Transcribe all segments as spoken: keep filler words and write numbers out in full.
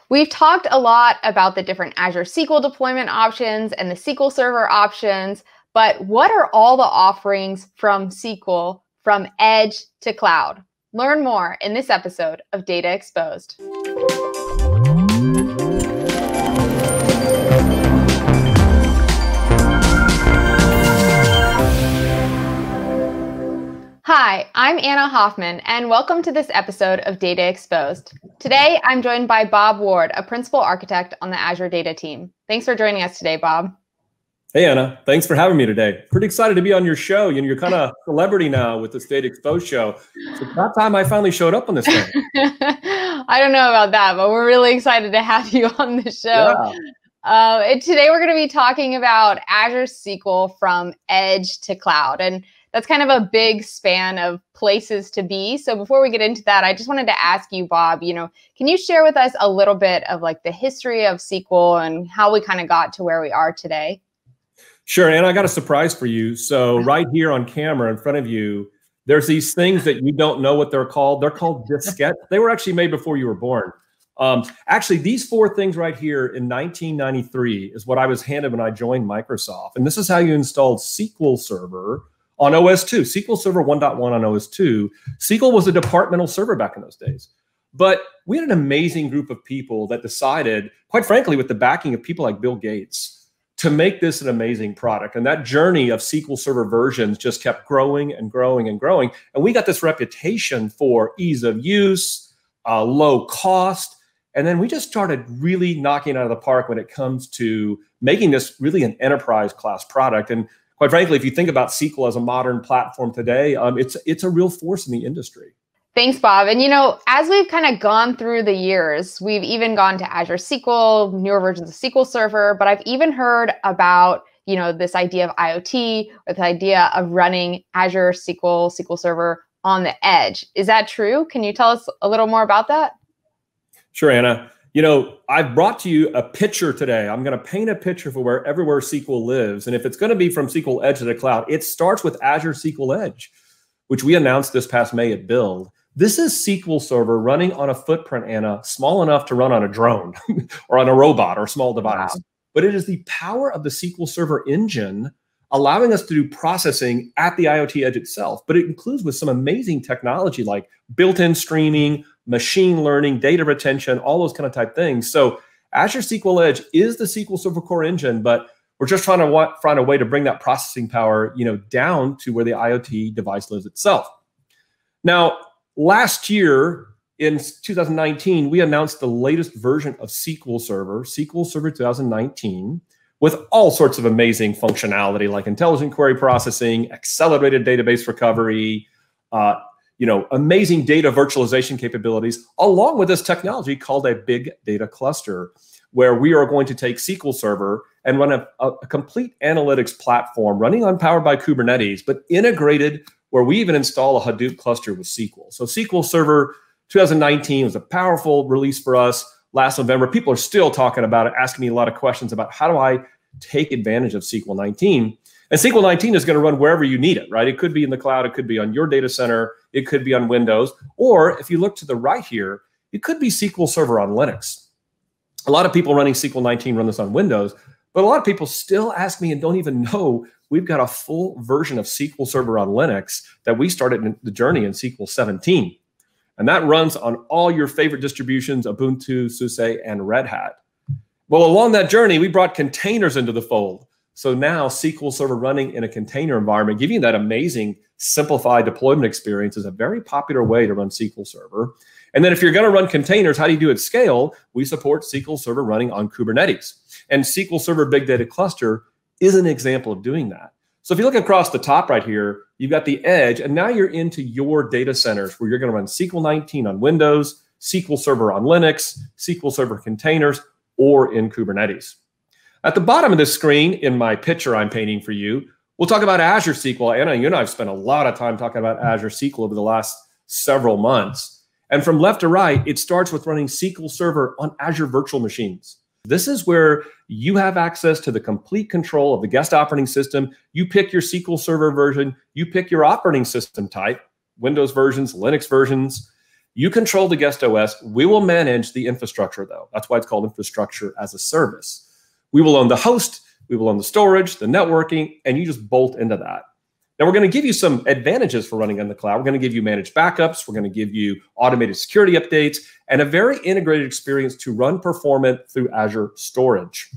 We've talked a lot about the different Azure S Q L deployment options and the S Q L Server options, but what are all the offerings from S Q L from Edge to cloud? Learn more in this episode of Data Exposed. Hi, I'm Anna Hoffman, and welcome to this episode of Data Exposed. Today, I'm joined by Bob Ward, a principal architect on the Azure Data team. Thanks for joining us today, Bob. Hey, Anna. Thanks for having me today. Pretty excited to be on your show. You know, you're kind of a celebrity now with this Data Exposed show. It's about time I finally showed up on this thing. I don't know about that, but we're really excited to have you on the show. Yeah. Uh, and today, we're going to be talking about Azure S Q L from Edge to cloud. And that's kind of a big span of places to be. So before we get into that, I just wanted to ask you, Bob, you know, can you share with us a little bit of like the history of S Q L and how we kind of got to where we are today? Sure, and I got a surprise for you. So right here on camera in front of you, there's these things that you don't know what they're called. They're called diskettes. They were actually made before you were born. Um, actually, these four things right here in nineteen ninety-three is what I was handed when I joined Microsoft. And this is how you installed S Q L Server on O S two, S Q L Server one point one on O S two. S Q L was a departmental server back in those days. But we had an amazing group of people that decided, quite frankly, with the backing of people like Bill Gates, to make this an amazing product. And that journey of S Q L Server versions just kept growing and growing and growing. And we got this reputation for ease of use, uh, low cost. And then we just started really knocking it out of the park when it comes to making this really an enterprise class product. And quite frankly, if you think about S Q L as a modern platform today, um, it's it's a real force in the industry. Thanks, Bob. And you know, as we've kind of gone through the years, we've even gone to Azure S Q L, newer versions of S Q L Server, but I've even heard about, you know, this idea of IoT or the idea of running Azure S Q L, S Q L Server on the edge. Is that true? Can you tell us a little more about that? Sure, Anna. You know, I've brought to you a picture today. I'm going to paint a picture for where everywhere S Q L lives. And if it's going to be from S Q L Edge to the cloud, it starts with Azure S Q L Edge, which we announced this past May at Build. This is S Q L Server running on a footprint, Anna, small enough to run on a drone or on a robot or a small device. Wow. But it is the power of the S Q L Server engine allowing us to do processing at the IoT edge itself. But it includes with some amazing technology like built-in streaming, machine learning, data retention, all those kind of type things. So Azure S Q L Edge is the S Q L Server core engine, but we're just trying to want, find a way to bring that processing power, you know, down to where the IoT device lives itself. Now, last year in two thousand nineteen, we announced the latest version of S Q L Server, S Q L Server two thousand nineteen, with all sorts of amazing functionality like intelligent query processing, accelerated database recovery, uh, you know, amazing data virtualization capabilities, along with this technology called a big data cluster, where we are going to take S Q L Server and run a, a, a complete analytics platform running on powered by Kubernetes, but integrated where we even install a Hadoop cluster with S Q L. So S Q L Server two thousand nineteen was a powerful release for us last November. People are still talking about it, asking me a lot of questions about how do I take advantage of S Q L nineteen. And S Q L nineteen is going to run wherever you need it, right? It could be in the cloud. It could be on your data center. It could be on Windows. Or if you look to the right here, it could be S Q L Server on Linux. A lot of people running S Q L nineteen run this on Windows, but a lot of people still ask me and don't even know we've got a full version of S Q L Server on Linux that we started in the journey in S Q L seventeen. And that runs on all your favorite distributions, Ubuntu, SUSE, and Red Hat. Well, along that journey, we brought containers into the fold. So now S Q L Server running in a container environment, giving you that amazing simplified deployment experience, is a very popular way to run S Q L Server. And then if you're going to run containers, how do you do it at scale? We support S Q L Server running on Kubernetes. And S Q L Server Big Data Cluster is an example of doing that. So if you look across the top right here, you've got the edge, and now you're into your data centers where you're going to run S Q L nineteen on Windows, S Q L Server on Linux, S Q L Server containers, or in Kubernetes. At the bottom of this screen, in my picture I'm painting for you, we'll talk about Azure S Q L. Anna, you and I have spent a lot of time talking about Azure S Q L over the last several months. And from left to right, it starts with running S Q L Server on Azure virtual machines. This is where you have access to the complete control of the guest operating system. You pick your S Q L Server version, you pick your operating system type, Windows versions, Linux versions. You control the guest O S. We will manage the infrastructure, though. That's why it's called infrastructure as a service. We will own the host, we will own the storage, the networking, and you just bolt into that. Now, we're going to give you some advantages for running in the cloud. We're going to give you managed backups. We're going to give you automated security updates and a very integrated experience to run performant through Azure storage.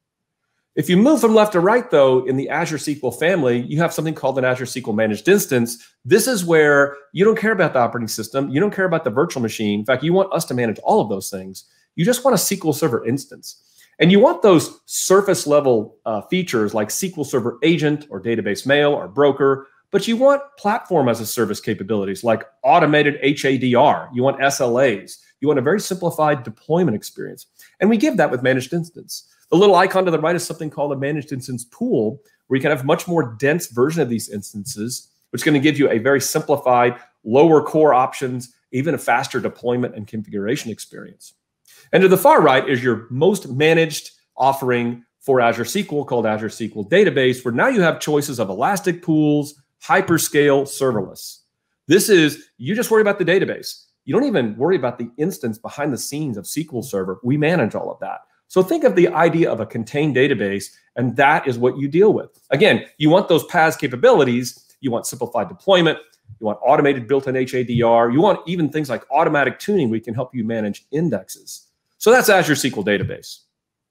If you move from left to right, though, in the Azure S Q L family, you have something called an Azure S Q L Managed Instance. This is where you don't care about the operating system. You don't care about the virtual machine. In fact, you want us to manage all of those things. You just want a S Q L Server instance. And you want those surface level uh, features like S Q L Server Agent or Database Mail or Broker, but you want platform as a service capabilities like automated H A D R. You want S L As. You want a very simplified deployment experience. And we give that with Managed Instance. The little icon to the right is something called a Managed Instance Pool, where you can have a much more dense version of these instances, which is going to give you a very simplified, lower core options, even a faster deployment and configuration experience. And to the far right is your most managed offering for Azure S Q L called Azure S Q L Database, where now you have choices of elastic pools, hyperscale, serverless. This is, you just worry about the database. You don't even worry about the instance behind the scenes of S Q L Server. We manage all of that. So think of the idea of a contained database, and that is what you deal with. Again, you want those P A S capabilities. You want simplified deployment. You want automated built-in H A D R. You want even things like automatic tuning. We can help you manage indexes. So that's Azure S Q L Database.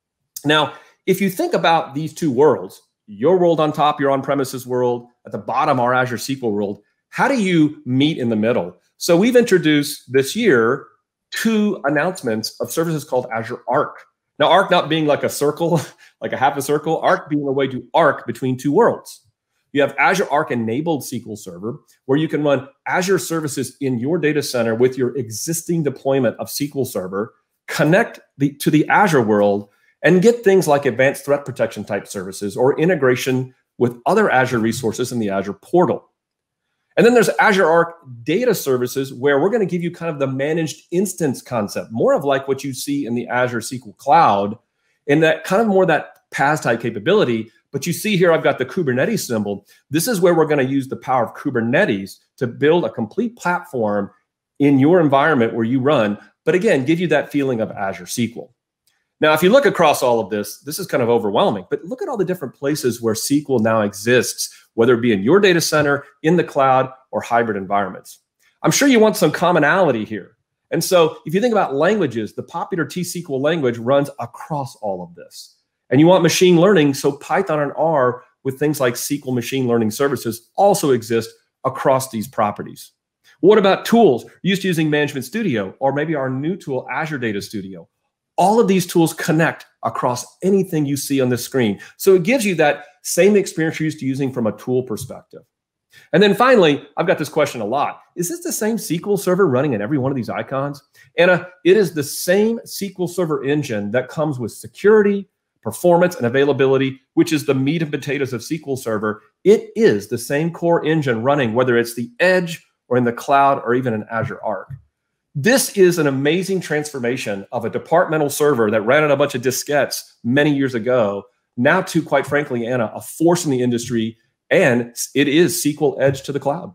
Now, if you think about these two worlds, your world on top, your on-premises world, at the bottom, our Azure S Q L world, how do you meet in the middle? So we've introduced this year two announcements of services called Azure Arc. Now, Arc not being like a circle, like a half a circle, Arc being a way to arc between two worlds. You have Azure Arc enabled S Q L Server, where you can run Azure services in your data center with your existing deployment of S Q L Server, connect the, to the Azure world, and get things like advanced threat protection type services or integration with other Azure resources in the Azure portal. And then there's Azure Arc data services, where we're going to give you kind of the managed instance concept, more of like what you see in the Azure S Q L Cloud, in that kind of more that P A S type capability. But you see here, I've got the Kubernetes symbol. This is where we're going to use the power of Kubernetes to build a complete platform in your environment where you run, but again, give you that feeling of Azure S Q L. Now, if you look across all of this, this is kind of overwhelming, but look at all the different places where S Q L now exists, whether it be in your data center, in the cloud, or hybrid environments. I'm sure you want some commonality here. And so if you think about languages, the popular T S Q L language runs across all of this. And you want machine learning, so Python and R with things like S Q L machine learning services also exist across these properties. What about tools? You're used to using Management Studio, or maybe our new tool, Azure Data Studio. All of these tools connect across anything you see on the screen. So it gives you that same experience you're used to using from a tool perspective. And then finally, I've got this question a lot. Is this the same S Q L Server running in every one of these icons? Anna, it is the same S Q L Server engine that comes with security, performance, and availability, which is the meat and potatoes of S Q L Server. It is the same core engine running, whether it's the Edge or in the cloud or even in Azure Arc. This is an amazing transformation of a departmental server that ran on a bunch of diskettes many years ago, now to, quite frankly, Anna, a force in the industry, and it is S Q L Edge to the cloud.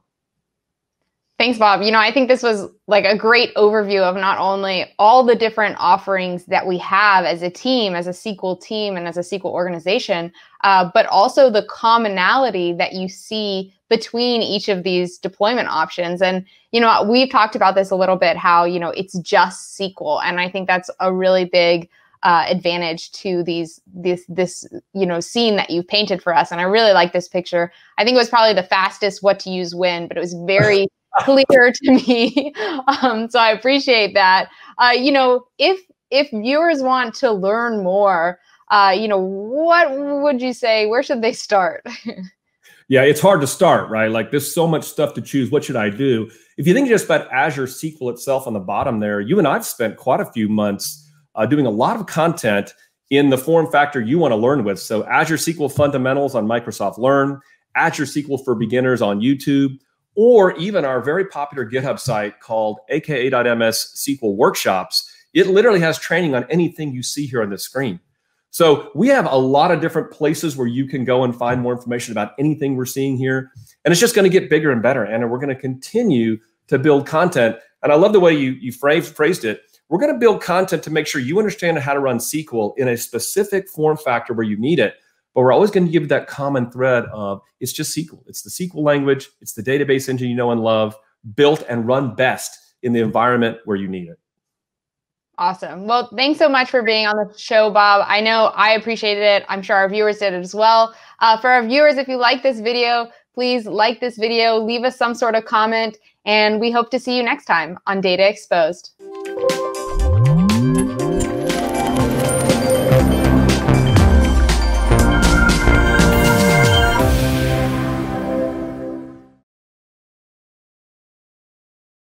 Thanks, Bob. You know, I think this was like a great overview of not only all the different offerings that we have as a team, as a S Q L team, and as a S Q L organization, uh, but also the commonality that you see between each of these deployment options. And, you know, we've talked about this a little bit, how, you know, it's just S Q L. And I think that's a really big uh, advantage to these, this, this, you know, scene that you've painted for us. And I really like this picture. I think it was probably the fastest what to use when, but it was very clear to me. Um, so I appreciate that. Uh, you know, if if viewers want to learn more, uh, you know, what would you say? Where should they start? Yeah, it's hard to start, right? Like there's so much stuff to choose. What should I do? If you think just about Azure S Q L itself on the bottom there, you and I've spent quite a few months uh, doing a lot of content in the form factor you want to learn with. So Azure S Q L Fundamentals on Microsoft Learn, Azure S Q L for Beginners on YouTube, or even our very popular GitHub site called A K A dot M S S Q L Workshops. It literally has training on anything you see here on the screen. So we have a lot of different places where you can go and find more information about anything we're seeing here. And it's just going to get bigger and better. And we're going to continue to build content. And I love the way you, you phrased, phrased it. We're going to build content to make sure you understand how to run S Q L in a specific form factor where you need it. But we're always going to give you that common thread of it's just S Q L. It's the S Q L language. It's the database engine you know and love, built and run best in the environment where you need it. Awesome. Well, thanks so much for being on the show, Bob. I know I appreciated it. I'm sure our viewers did as well. Uh, for our viewers, if you like this video, please like this video, leave us some sort of comment, and we hope to see you next time on Data Exposed.